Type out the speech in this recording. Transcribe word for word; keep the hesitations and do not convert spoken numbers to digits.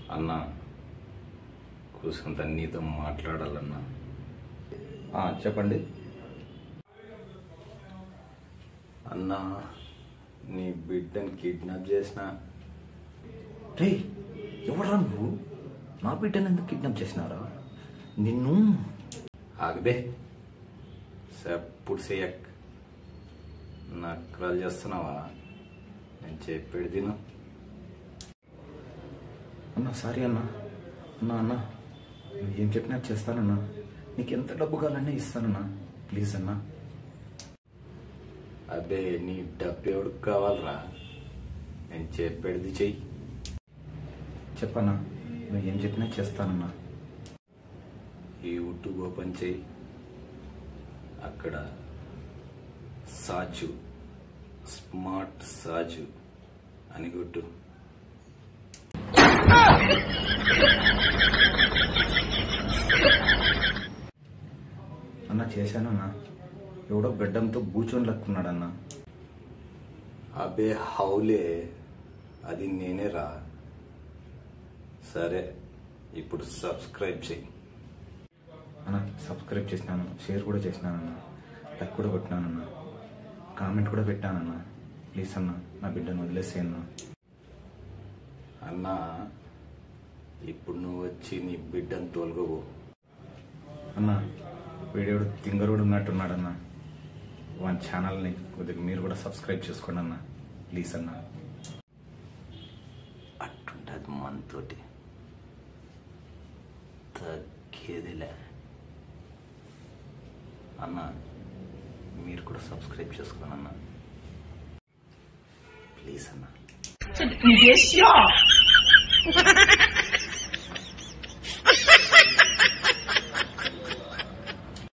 అన్నా కూసుంత నీతో మాట్లాడాలన్నా. చెప్పండి అన్నా, నీ బిడ్డని కిడ్నాప్ చేసిన. రే ఎవరా నువ్వు? నా బిడ్డను ఎందుకు కిడ్నాప్ చేసినారా? నిన్ను ఆగబే, సప్పుడు చేయక్. నక్కలు చేస్తున్నావా? నేను చెప్పేది తిను. అన్నా సారీ అన్నా. అన్నా అన్నా నువ్వు ఏం చెప్పినా చేస్తానన్నా. నీకు ఎంత డబ్బు కావాలన్నా ఇస్తానన్నా. ప్లీజ్ అన్నా. అబ్బే, నీ డబ్బు ఎవడికి కావాలరా? నేను చెప్పేది చెయ్యి. చెప్పన్నా, నువ్వు ఏం చెప్పినా చేస్తానన్నా. ఈ యూట్యూబ్ ఓపెన్ చేయి. అక్కడ సాజు, స్మార్ట్ సాజు అని కొట్టు. అన్నా చేశానన్నా. ఎవడో గడ్డంతో బూచోని లక్కున్నాడన్నా. అబే హౌలే, అది నేనే రా. సరే, ఇప్పుడు సబ్స్క్రైబ్ చెయ్యి. అన్నా సబ్స్క్రైబ్ చేసినాను, షేర్ కూడా చేసినానన్నా, లైక్ కూడా కొట్టినానన్నా, కామెంట్ కూడా పెట్టానన్నా. ప్లీజ్ అన్నా, నా బిడ్డను వదిలేసేయన్నా. అన్నా, ఇప్పుడు నువ్వు వచ్చి నీ బిడ్డను తోలుకోవు. అన్నా వీడియోడు తింగరుడు ఉన్నట్టున్నాడన్నా. వన్ ఛానల్ని కొద్దిగా మీరు కూడా సబ్స్క్రైబ్ చేసుకోండి అన్నా. ప్లీజ్ అన్నా. అట్టుంటది మనతోటి, తగ్గేదిలే. అన్నా, మీరు కూడా సబ్స్క్రైబ్ చేసుకోండి అన్నా. ప్లీజ్ అన్నా. 你别笑。